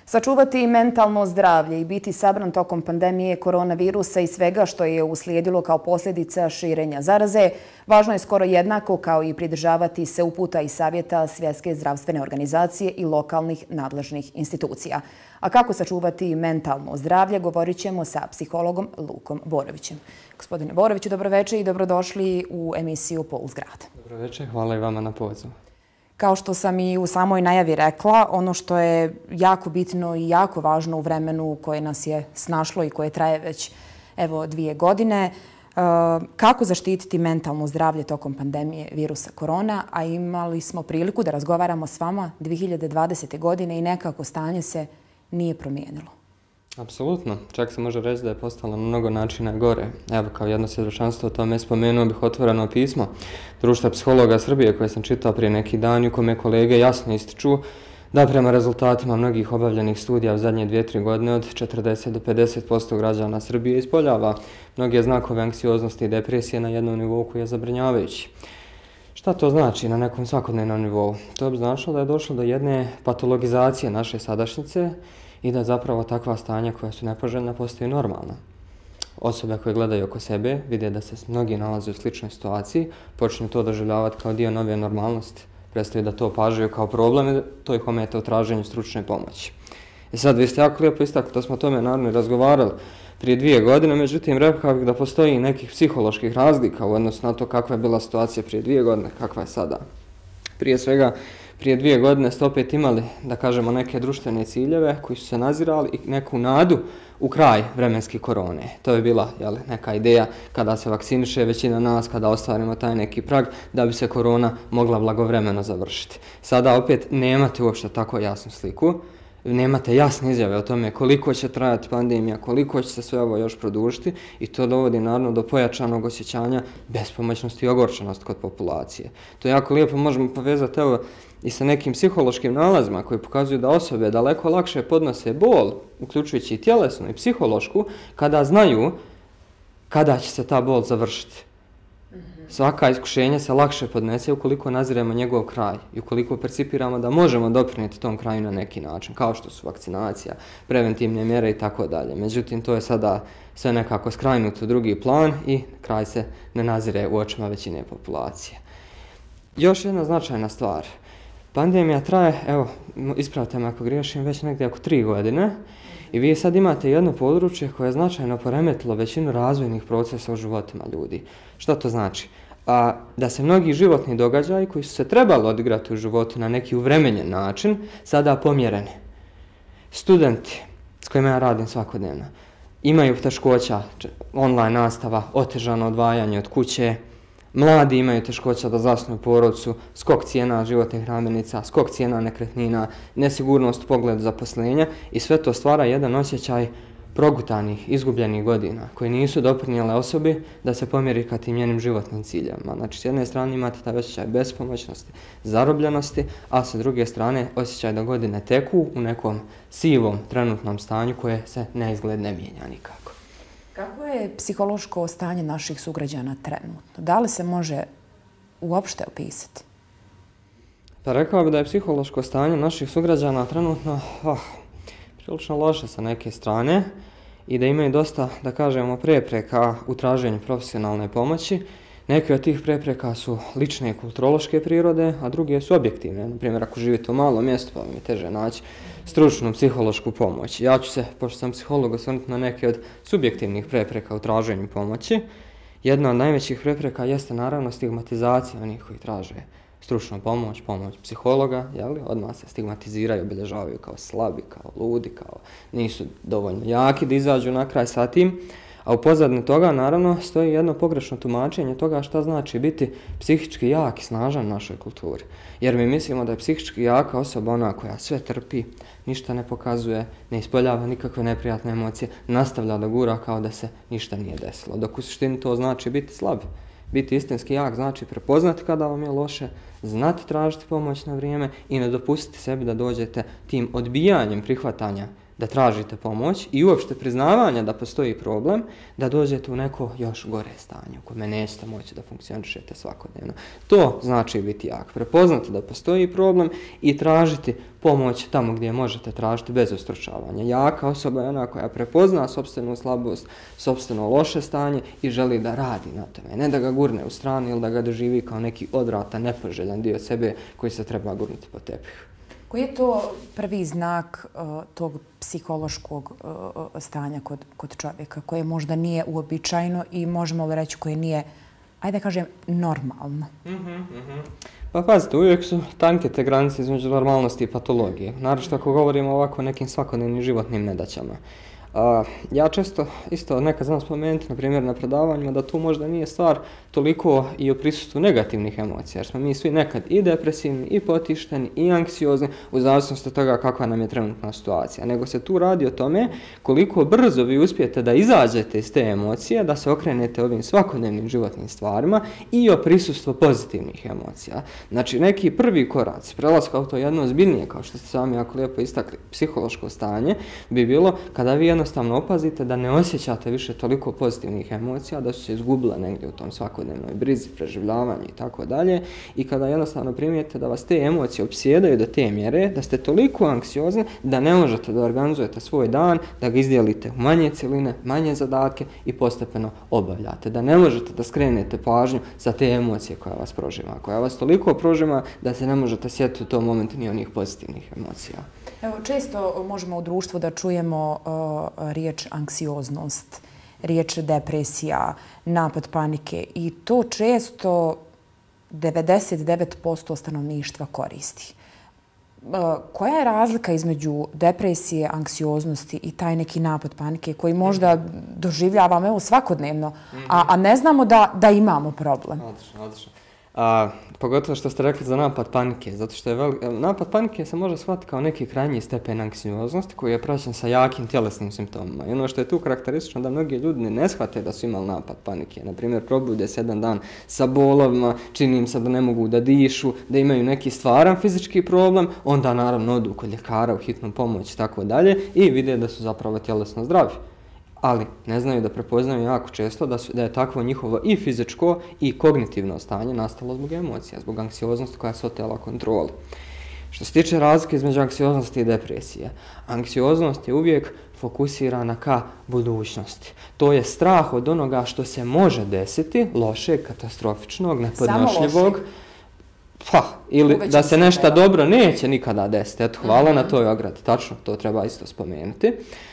Sačuvati mentalno zdravlje i biti sabran tokom pandemije koronavirusa i svega što je uslijedilo kao posljedica širenja zaraze, važno je skoro jednako kao i pridržavati se uputa i savjeta Svjetske zdravstvene organizacije i lokalnih nadležnih institucija. A kako sačuvati mentalno zdravlje, govorit ćemo sa psihologom Lukom Borovićem. Gospodine Boroviću, dobroveče i dobrodošli u emisiju Puls grada. Dobroveče, hvala i vama na pozivu. Kao što sam i u samoj najavi rekla, ono što je jako bitno i jako važno u vremenu koje nas je snašlo i koje traje već 2 godine, kako zaštititi mentalno zdravlje tokom pandemije virusa korona, a imali smo priliku da razgovaramo s vama 2020. godine i nekako stanje se nije promijenilo. Apsolutno. Čak se može reći da je postalo na mnogo načina gore. Evo, kao jedno svjedočanstvo o tome spomenuo bih otvoreno pismo Društva psihologa Srbije koje sam čitao prije neki dan i u kome kolege jasno ističu da prema rezultatima mnogih obavljenih studija u zadnje 2-3 godine od 40 do 50% građana Srbije ispoljava mnoge znakove anksioznosti i depresije na jednom nivou koji je zabrinjavajući. Šta to znači na nekom svakodnevnom nivou? To bi značilo da je došlo do jedne patologizacije naše sadašnjice i da zapravo takva stanja koja su nepoželjna postaju normalna. Osobe koje gledaju oko sebe vide da se mnogi nalaze u sličnoj situaciji, počinju to doživljavati kao dio nove normalnosti, prestaju da to opažaju kao problem i to ih ometa u traženju stručne pomoći. I sad vi ste jako lijepo istakli da smo o tome naravno razgovarali prije 2 godine, međutim rekao bih da postoji nekih psiholoških razlika u odnosu na to kakva je bila situacija prije 2 godine, kakva je sada. Prije svega, prije 2 godine ste opet imali, da kažemo, neke društvene ciljeve koji su se nazirali i neku nadu u kraj vremenske korone. To je bila neka ideja kada se vakciniše većina nas, kada ostvarimo taj neki prag, da bi se korona mogla blagovremeno završiti. Sada opet nemate uopšte tako jasnu sliku, nemate jasne izjave o tome koliko će trajati pandemija, koliko će se sve ovo još produžiti i to dovodi naravno do pojačanog osjećanja bespomoćnosti i ogorčenosti kod populacije. To jako lijepo možemo povezati i sa nekim psihološkim nalazima koji pokazuju da osobe daleko lakše podnose bol, uključujući i tjelesnu i psihološku, kada znaju kada će se ta bol završiti. Svaka iskušenja se lakše podnese ukoliko naziremo njegov kraj i ukoliko percipiramo da možemo doprinijeti tom kraju na neki način, kao što su vakcinacija, preventivne mjere i tako dalje. Međutim, to je sada sve nekako skrajnuto u drugi plan i kraj se ne nazire u očima većine populacije. Još jedna značajna stvar. Pandemija traje, evo, ispravite me ako griješim, već negdje oko 3 godine i vi sad imate jedno područje koje je značajno poremetilo većinu razvojnih procesa u životima ljudi. Što to znači? Da se mnogi životni događaji koji su se trebali odigrati u životu na neki uvremenjen način, sada pomjereni. Studenti s kojima ja radim svakodnevno imaju teškoća, online nastava, otežano odvajanje od kuće, mladi imaju teškoća da zasnuju porodicu, skok cijena životnih namirnica, skok cijena nekretnina, nesigurnost u pogledu zaposlenja i sve to stvara jedan osjećaj progutanih, izgubljenih godina koji nisu doprinijele osobi da se pomjeri ka tim njenim životnim ciljevima. Znači, s jedne strane imate taj osjećaj bespomoćnosti, zarobljenosti, a sa druge strane osjećaj da godine teku u nekom sivom trenutnom stanju koje se neizgled ne mijenja nikako. Kako je psihološko stanje naših sugrađana trenutno? Da li se može uopšte opisati? Pa rekao bih da je psihološko stanje naših sugrađana trenutno prilično loše sa neke strane i da imaju dosta, da kažemo, prepreka u traženju profesionalne pomoći. Neke od tih prepreka su lične kulturološke prirode, a druge su objektivne. Naprimjer, ako živite u malom mjestu, pa vam je teže naći stručnu psihološku pomoć. Ja ću se, pošto sam psiholog, osvrnuti na neke od subjektivnih prepreka u traženju pomoći. Jedna od najvećih prepreka jeste naravno stigmatizacija onih koji traže stručnu pomoć, pomoć psihologa, odmah se stigmatiziraju, obilježavaju kao slabi, kao ludi, kao nisu dovoljno jaki da izađu na kraj sa tim. A u pozadini toga, naravno, stoji jedno pogrešno tumačenje toga šta znači biti psihički jak i snažan u našoj kulturi. Jer mi mislimo da je psihički jaka osoba ona koja sve trpi, ništa ne pokazuje, ne ispoljava nikakve neprijatne emocije, nastavlja da gura kao da se ništa nije desilo. Dok u suštini to znači biti slab. Biti istinski jak znači prepoznati kada vam je loše, znati tražiti pomoć na vrijeme i ne dopustiti sebi da dođete tim odbijanjem prihvatanja da tražite pomoć i uopšte priznavanja da postoji problem, da dođete u neko još gore stanje u kome nećete moći da funkcionišete svakodnevno. To znači biti jak. Prepoznati da postoji problem i tražiti pomoć tamo gdje možete tražiti bez ustručavanja. Jaka osoba je ona koja prepozna sopstvenu slabost, sopstveno loše stanje i želi da radi na tome. Ne da ga gurne u stranu ili da ga doživi kao neki odvratan, nepoželjan dio sebe koji se treba gurnuti po tepih. Koji je to prvi znak tog psihološkog stanja kod čovjeka koje možda nije uobičajeno i možemo li reći koje nije, ajde da kažem, normalno? Pa pazite, uvijek su tanke te granice između normalnosti i patologije. Naročito ako govorimo ovako o nekim svakodnevnim životnim nedaćama. Ja često isto nekad znam spomenuti, na primjer na predavanjima, da tu možda nije stvar toliko i o prisustvu negativnih emocija, jer smo mi svi nekad i depresivni, i potišteni, i anksiozni, u zavisnosti od toga kakva nam je trenutna situacija. Nego se tu radi o tome koliko brzo vi uspijete da izađete iz te emocije, da se okrenete ovim svakodnevnim životnim stvarima i o prisustvu pozitivnih emocija. Znači, neki prvi korac prelaska u to jedno ozbiljnije, kao što ste sami jako lijepo istakli, psihološko stanje, bi bilo kada vi jednostavno opazite da ne osjećate više toliko pozitivnih emocija, da su se izgubile negdje u tom svakodnevnoj brizi, preživljavanju i tako dalje. I kada jednostavno primijete da vas te emocije opsjedaju do te mjere, da ste toliko anksiozni da ne možete da organizujete svoj dan, da ga izdjelite u manje cjeline, manje zadatke i postepeno obavljate. Da ne možete da skrenete pažnju sa te emocije koja vas prožima. Koja vas toliko prožima da se ne možete sjetiti u tom momentu ni onih pozitivnih emocija. Evo, često možemo u društvu da čujemo riječ anksioznost, riječ depresija, napad panike i to često 99% stanovništva koristi. Koja je razlika između depresije, anksioznosti i taj neki napad panike koji možda doživljavamo svakodnevno, a ne znamo da imamo problem? Odlično. Pogotovo što ste rekli za napad panike, zato što je napad panike se može shvatiti kao neki krajnji stepen anksioznosti koji je praćen sa jakim tjelesnim simptomima. I ono što je tu karakteristično da mnogi ljudi ne shvate da su imali napad panike. Naprimjer, probude se jedan dan sa bolovima, čini im se da ne mogu da dišu, da imaju neki stvaran fizički problem, onda naravno odu kod ljekara u hitnu pomoć i tako dalje i vide da su zapravo tjelesno zdravi. Ali ne znaju da prepoznaju jako često da je takvo njihovo i fizičko i kognitivno stanje nastalo zbog emocija, zbog anksioznosti koja se otela kontroli. Što se tiče razlike između anksioznosti i depresije, anksioznost je uvijek fokusirana ka budućnosti. To je strah od onoga što se može desiti, lošeg, katastrofičnog, nepodnošljivog, ili da se nešto dobro neće nikada desiti. Eto, hvala na toj ogradi, tačno, to treba isto spomenuti.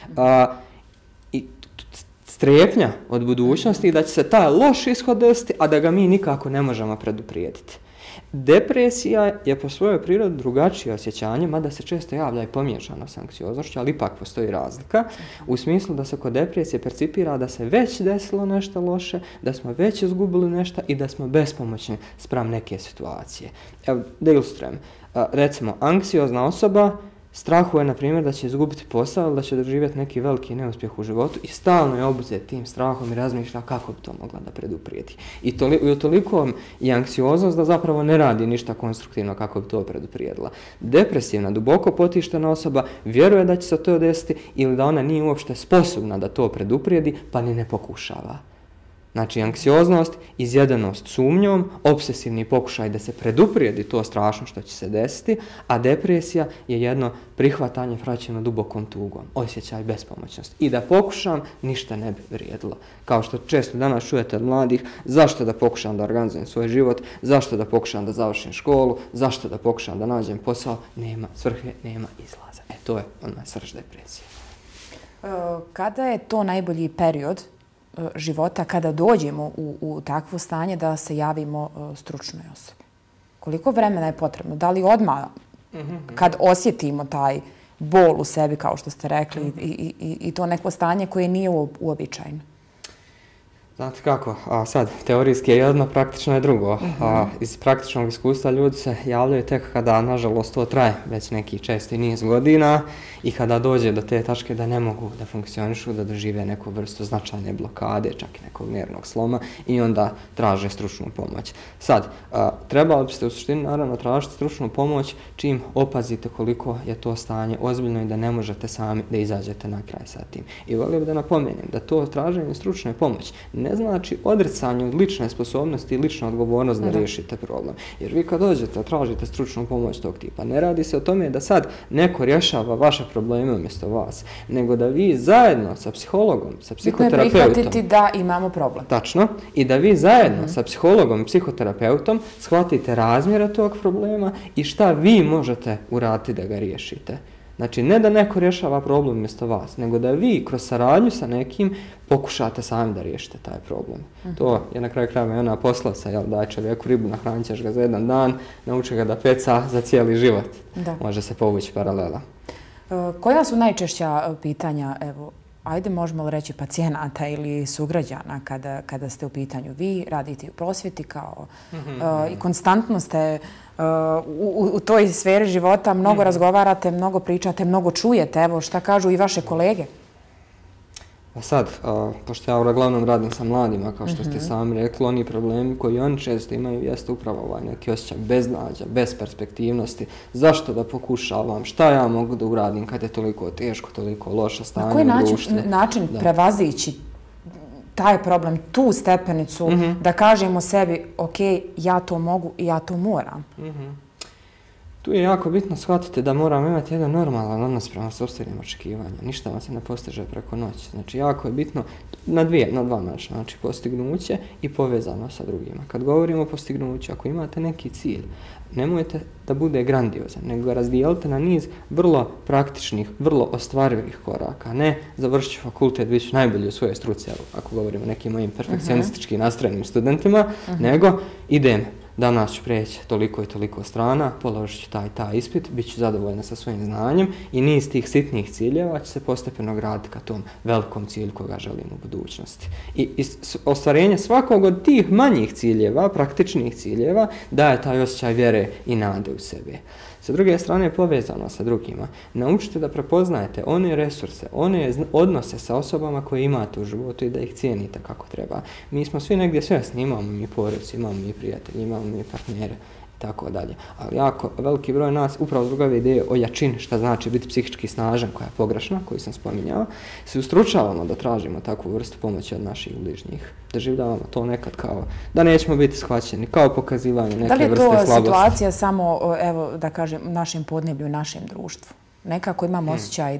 I strepnja od budućnosti da će se taj loš ishod desiti, a da ga mi nikako ne možemo preduprijediti. Depresija je po svojoj prirodi drugačije osjećanje, mada se često javlja i pomiješano s anksioznošću, ali ipak postoji razlika, u smislu da se kod depresije percipira da se već desilo nešto loše, da smo već izgubili nešto i da smo bespomoćni spram neke situacije. Evo, da ilustrujem. Recimo, anksiozna osoba strahuje, na primjer, da će izgubiti posao ili da će doživjeti neki veliki neuspjeh u životu i stalno je obuzet tim strahom i razmišlja kako bi to mogla da preduprijeti. I toliko je anksioznost da zapravo ne radi ništa konstruktivno kako bi to preduprijedila. Depresivna, duboko potištena osoba vjeruje da će se to desiti ili da ona nije uopšte sposobna da to preduprijedi pa ni ne pokušava. Znači, anksioznost, izjedenost sumnjom, obsesivni pokušaj da se preduprijedi to strašno što će se desiti, a depresija je jedno prihvatanje praćeno dubokom tugom, osjećaj bespomoćnosti. I da pokušam, ništa ne bi vrijedilo. Kao što često danas čujete od mladih, zašto da pokušam da organizujem svoj život, zašto da pokušam da završim školu, zašto da pokušam da nađem posao, nema svrhe, nema izlaza. To je ona srž depresije. Kada je to najbolji period života kada dođemo u takvo stanje da se javimo stručnoj osobi? Koliko vremena je potrebno? Da li odmah kad osjetimo taj bol u sebi, kao što ste rekli, i to neko stanje koje nije uobičajeno? Znate kako, a sad, teorijski je jedno, praktično je drugo. Iz praktičnog iskustva ljudi se javljaju tek kada, nažalost, to traje već neki česti niz godina i kada dođe do te tačke da ne mogu da funkcionišu, da dožive neku vrstu značajne blokade, čak i nekog nervnog sloma i onda traže stručnu pomoć. Sad, trebali biste u suštini naravno tražiti stručnu pomoć čim opazite koliko je to stanje ozbiljno i da ne možete sami da izađete na kraj sa tim. I volio bih da napomenem da to traženje stručne pomoći ne znači odricanje od lične sposobnosti i lična odgovornost da riješite problem. Jer vi kad dođete, tražite stručnu pomoć tog tipa, ne radi se o tome da sad neko rješava vaše probleme umjesto vas, nego da vi zajedno sa psihologom, sa psihoterapeutom... Bitno je prihvatiti da imamo problem. Tačno. I da vi zajedno sa psihologom i psihoterapeutom shvatite razmjere tog problema i šta vi možete uraditi da ga riješite. Znači, ne da neko rješava problem umjesto vas, nego da vi kroz saradnju sa nekim pokušate sami da riješite taj problem. To je na kraju krajeva ona poslovica, jel, daj čovjeku ribu, nahranit ćeš ga za jedan dan, nauči ga da peca za cijeli život. Da. Može se povući paralela. Koja su najčešća pitanja, evo, ajde možemo li reći pacijenata ili sugrađana kada ste u pitanju vi, radite u prosvjeti kao i konstantno ste u toj sferi života, mnogo razgovarate, mnogo pričate, mnogo čujete, evo šta kažu i vaše kolege? A sad, pošto ja uglavnom radim sa mladima, kao što ste sami rekli, oni problemi koji oni često imaju jeste upravo ovaj neki osjećaj beznađa, besperspektivnosti. Zašto da pokušavam? Šta ja mogu da uradim kad je toliko teško, toliko loše stanje u društvu? Na koji način prevazići taj problem, tu stepenicu, da kažemo sebi, ok, ja to mogu i ja to moram? Tu je jako bitno shvatiti da moramo imati jedan normalan odnos prema sopstvenim očekivanjima. Ništa vam se ne postiže preko noći. Znači, jako je bitno na dva načina. Znači, postignuće i povezano sa drugima. Kad govorimo o postignuću, ako imate neki cilj, nemojte da bude grandiozan, nego ga razdijelite na niz vrlo praktičnih, vrlo ostvarivih koraka. Ne završit ću fakultet, bit ću najbolji u svojoj struci, ako govorimo o nekim mojim perfekcionistički nastrojenim studentima, nego idem. Danas ću preći toliko i toliko strana, položit ću taj ispit, bit ću zadovoljna sa svojim znanjem i niz tih sitnih ciljeva će se postepeno graditi ka tom velikom cilju koga želim u budućnosti. I ostvarenje svakog od tih manjih ciljeva, praktičnih ciljeva, daje taj osjećaj vjere i nade u sebe. Sa druge strane, povezano sa drugima, naučite da prepoznajete one resurse, one odnose sa osobama koje imate u životu i da ih cijenite kako treba. Mi smo svi negdje svjesni, imamo mi porodice, imamo mi prijatelje, imamo mi partnere i tako dalje. Ali jako veliki broj nas, upravo zbog ove ideje o jačini, šta znači biti psihički snažan, koja je pogrešna, koju sam spominjao, se ustručavamo da tražimo takvu vrstu pomoći od naših bližnjih. Doživljavamo to nekad kao da nećemo biti shvaćeni, kao pokazivanje neke vrste slabosti. Da li je to situacija samo, evo da kažem, u našem podneblju, u našem društvu? Nekako imam osjećaj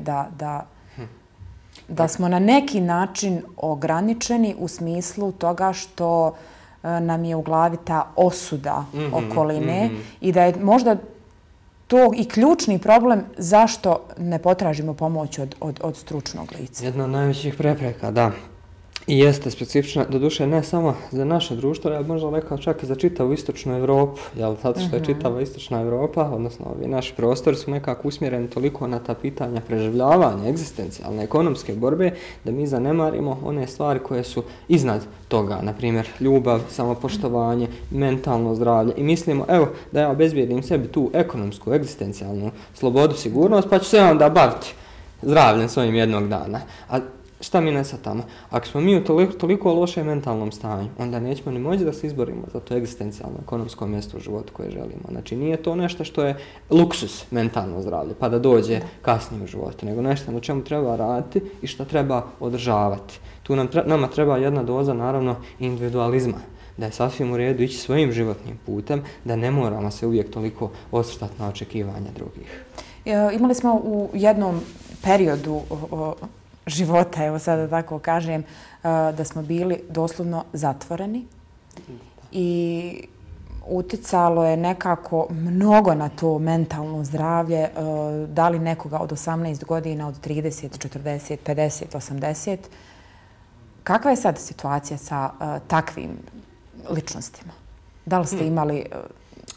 da smo na neki način ograničeni u smislu toga što nam je u glavi ta osuda okoline i da je možda to i ključni problem zašto ne potražimo pomoć od stručnog lica. Jedna od najvećih prepreka, da. I jeste specifična, doduše ne samo za naše društvo, ja bih možda rekao čak i za čitavu istočnu Evropu, jel, zato što je čitava istočna Evropa, odnosno ovi naši prostori su nekako usmjereni toliko na ta pitanja preživljavanja, egzistencijalne, ekonomske borbe, da mi zanemarimo one stvari koje su iznad toga, na primjer ljubav, samopoštovanje, mentalno zdravlje i mislimo, evo, da ja obezbijedim sebi tu ekonomsku, egzistencijalnu slobodu, sigurnost, pa ću se onda baviti zdravljem svojim jednog dana. A šta mi ne tamo? Ako smo mi u toliko lošem mentalnom stanju, onda nećemo ni moći da se izborimo za to egzistencijalno ekonomsko mjesto u životu koje želimo. Znači, nije to nešto što je luksus mentalno zdravlje, pa da dođe kasnije u životu, nego nešto na čemu treba raditi i što treba održavati. Tu nama treba jedna doza, naravno, individualizma. Da je sasvim u redu ići svojim životnim putem, da ne moramo se uvijek toliko osvrtati na očekivanja drugih. Imali smo u jednom periodu života, evo sada tako kažem, da smo bili doslovno zatvoreni i uticalo je nekako mnogo na to mentalno zdravlje, da li nekoga od 18 godina, od 30, 40, 50, 80. Kakva je sad situacija sa takvim ličnostima? Da li ste imali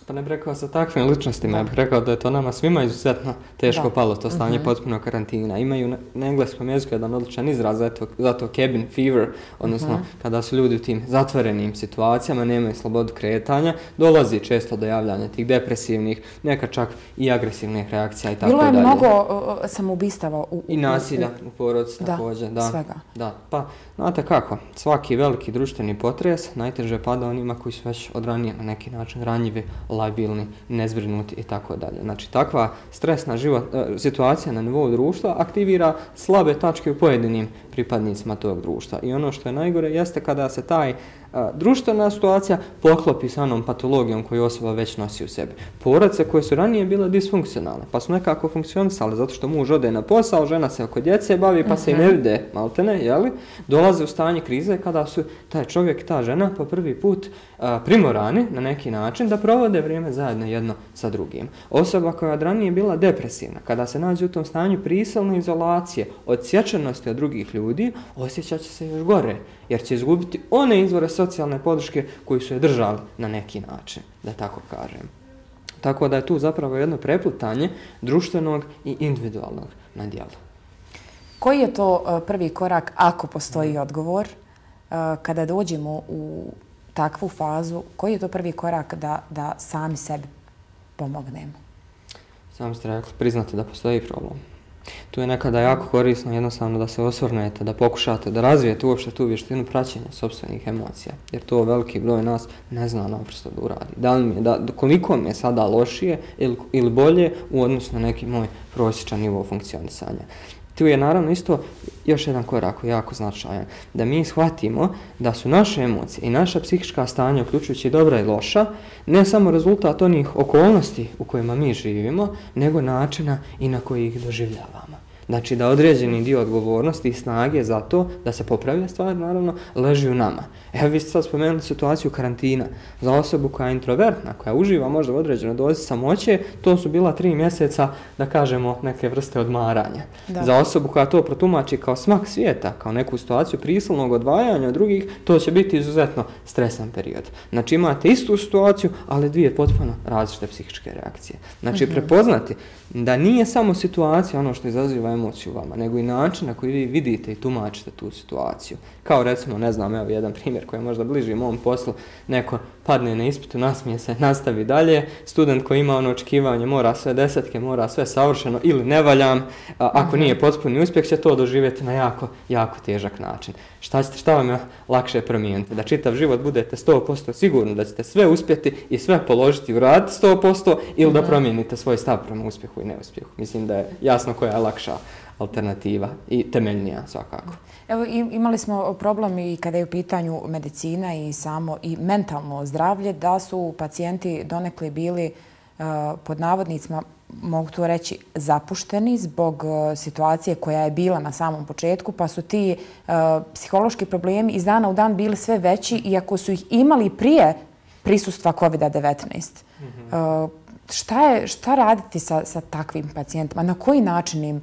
Pa ne bih rekao sa takvim ličnostima, ja bih rekao da je to nama svima izuzetno teško palo, to stanje potpuno karantina. Imaju na engleskom jeziku jedan odličan izraz za to cabin fever, odnosno kada su ljudi u tim zatvorenim situacijama, nemaju slobodu kretanja, dolazi često do javljanja tih depresivnih, neka čak i agresivnih reakcija i tako dalje. Bilo je mnogo samoubistava i nasilja u porodici također. Da, svega. Da, pa znate kako, svaki veliki društveni potres najteže pada onima koji su već od ranije na neki način ranjivi, labilni, nezbrinuti i tako dalje. Znači, takva stresna situacija na nivou društva aktivira slabe tačke u pojedinim pripadnicima tog društva. I ono što je najgore jeste kada se taj društvena situacija poklopi sa onom patologijom koju osoba već nosi u sebi. Porodice koje su ranije bile disfunkcionalne, pa su nekako funkcionisale zato što muž ode na posao, žena se oko djece bavi, pa se i ne vide maltene, jeli? Dolaze u stanje krize kada su taj čovjek i ta žena po prvi put primorani na neki način da provode vrijeme zajedno jedno sa drugim. Osoba koja od ranije bila depresivna, kada se nađe u tom stanju prisilne izolacije, odsječenosti od drugih ljudi, osjećat će se još gore, jer će izgubiti one izvore socijalne podrške koji su je držali na neki način, da tako kažem. Tako da je tu zapravo jedno preplitanje društvenog i individualnog na djelu. Koji je to prvi korak, ako postoji odgovor, kada dođemo u takvu fazu, koji je to prvi korak da sami sebi pomognemo? Sami ste rekli, priznate da postoji problem. Tu je nekada jako korisno jednostavno da se osvrnete, da pokušate da razvijete uopšte tu vještinu praćenja sopstvenih emocija, jer to veliki broj nas ne zna naprosto da uradi. Koliko mi je sada lošije ili bolje u odnosu na neki moj prosječan nivo funkcionisanja. Tu je naravno isto još jedan korak jako značajan, da mi shvatimo da su naše emocije i naša psihička stanja, uključujući dobra i loša, ne samo rezultat onih okolnosti u kojima mi živimo, nego načina i na koji ih doživljavamo. Znači da određeni dio odgovornosti i snage za to da se popravlja stvar, naravno, leži u nama. Evo vi ste sad spomenuli situaciju karantina. Za osobu koja je introvertna, koja uživa možda u određenoj dozi samoće, to su bila 3 mjeseca, da kažemo, neke vrste odmaranja. Da. Za osobu koja to protumači kao smak svijeta, kao neku situaciju prisilnog odvajanja od drugih, to će biti izuzetno stresan period. Znači imate istu situaciju, ali 2 potpuno različite psihičke reakcije. Znači prepoznati da nije samo situacija ono što izaziva emociju vama, nego i način na koji vi vidite i tumačite tu situaciju. Kao recimo, ne znam, evo jedan primjer koji je možda bliži mom poslu, neko padne na ispitu, nasmije se, nastavi dalje, student koji ima ono očekivanje, mora sve 10, mora sve savršeno ili ne valjam, ako nije potpuni uspjeh će to doživjeti na jako, jako težak način. Šta vam je lakše promijeniti? Da čitav život budete 100% sigurni da ćete sve uspjeti i sve položiti u rad 100% ili da promijenite svoj stav prema uspjehu i neuspjehu. Mislim da je jasno koja je lakša alternativa i temeljnija svakako. Evo, imali smo problem i kada je u pitanju medicina i samo i mentalno zdravlje, da su pacijenti donekle bili pod navodnicima, mogu to reći, zapušteni zbog situacije koja je bila na samom početku, pa su ti psihološki problemi iz dana u dan bili sve veći, iako su ih imali prije prisustva COVID-19. Šta raditi sa takvim pacijentima? Na koji način im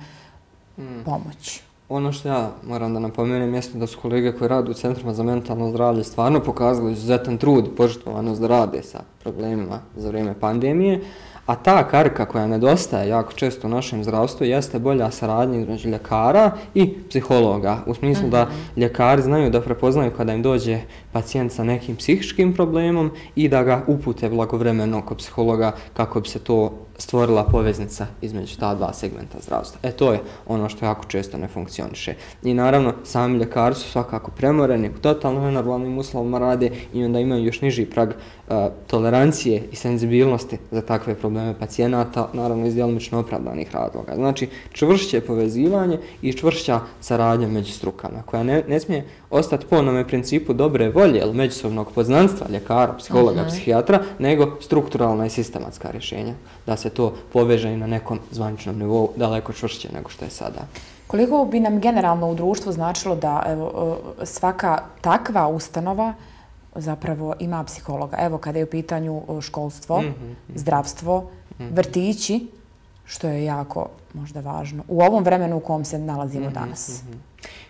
pomoći? Ono što ja moram da napomenem jeste da su kolege koji rade u centrima za mentalno zdravlje stvarno pokazali izuzetan trud i požrtvovanost da rade sa problemima za vrijeme pandemije, a ta karika koja nedostaje jako često u našem zdravstvu jeste bolja saradnja između ljekara i psihologa. U smislu da ljekari znaju da prepoznaju kada im dođe pacijent sa nekim psihičkim problemom i da ga upute blagovremeno kod psihologa kako bi se to stvorila poveznica između ta 2 segmenta zdravstva. To je ono što jako često ne funkcioniše. I naravno, sami ljekari su svakako premoreni, u totalno nenormalnim uslovima rade i onda imaju još niži prag tolerancije i senzibilnosti za takve probleme pacijenata, naravno iz djelomično opravdanih razloga. Znači, čvršće povezivanje i čvršća saradnja među strukama, koja ne smije ostati po onome principu dobre volje ili međusobnog poznanstva ljekara, psihologa, psihijatra, nego strukturalna i sistematska rješenja, da se to poveže i na nekom zvaničnom nivou daleko čvršće nego što je sada. Koliko bi nam generalno u društvu značilo da svaka takva ustanova zapravo ima psihologa? Evo, kada je u pitanju školstvo, zdravstvo, vrtići, što je jako možda važno u ovom vremenu u kom se nalazimo danas.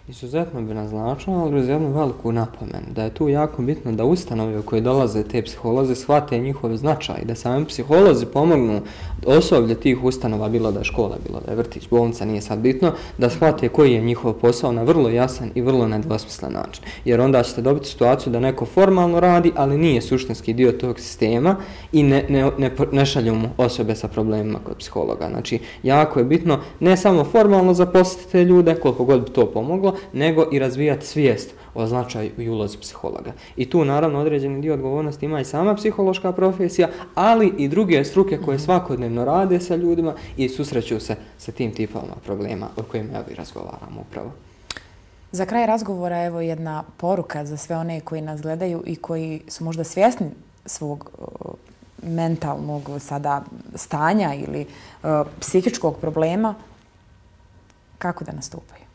Izuzetno bi naznačilo, ali uz jednu veliku napomenu, da je tu jako bitno da ustanove u koje dolaze te psiholozi shvate njihov značaj, da sami psiholozi pomognu osoblje tih ustanova, bilo da je škola, bilo da je vrtić, bolnica, nije sad bitno, da shvate koji je njihov posao na vrlo jasan i vrlo nedvosmislen način. Jer onda ćete dobiti situaciju da neko formalno radi, ali nije suštinski dio tog sistema i ne šalju mu osobe sa problemima kod psihologa. Znači, jako je bitno ne samo formalno zaposliti te ljude, koliko god bi to pomoglo, nego i razvijati svijest o značaju i ulozi psihologa. I tu naravno određeni dio odgovornosti ima i sama psihološka profesija, ali i druge struke koje svakodnevno rade sa ljudima i susreću se sa tim tipovima problema o kojima ja bi razgovaramo upravo. Za kraj razgovora evo jedna poruka za sve one koji nas gledaju i koji su možda svjesni svog mentalnog sada stanja ili psihičkog problema. Kako da nastupaju?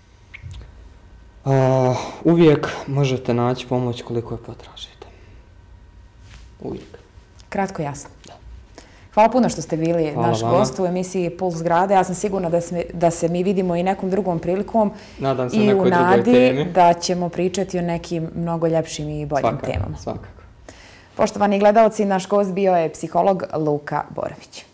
Uvijek možete naći pomoć koliko je potražite. Uvijek. Kratko, jasno. Da. Hvala puno što ste bili naš gost u emisiji Puls grada. Ja sam sigurna da se mi vidimo i nekom drugom prilikom. Nadam se nekoj drugoj temi. Da ćemo pričati o nekim mnogo ljepšim i boljim temama. Svakako. Poštovani gledalci, naš gost bio je psiholog Luka Borović.